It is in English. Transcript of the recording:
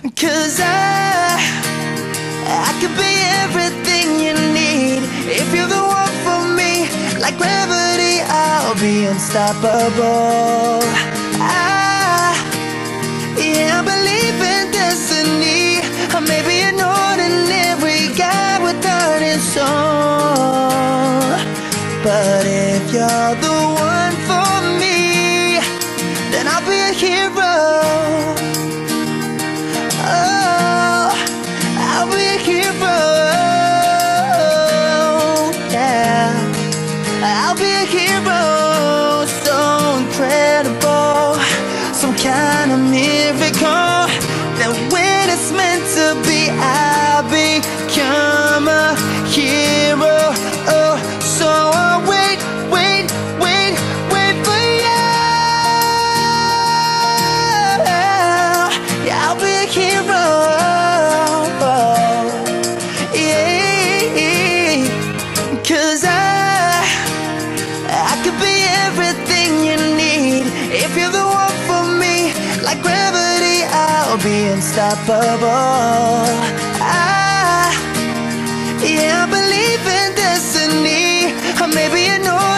'Cause I could be everything you need. If you're the one for me, like gravity, I'll be unstoppable. Yeah, I believe in destiny. Or maybe an ordinary guy with heart and soul. But if you're the one for me, then I'll be a hero. Oh, I'll be a hero. Yeah, I'll be a hero. So incredible, some kind of miracle. That when it's meant to be, I'll become a hero. Oh, so I'll wait for you. Yeah, I'll be a hero. Yeah, 'cause I could be everything you need. If you're the one for me, like gravity, I'll be unstoppable. Yeah, I believe in destiny. Or maybe an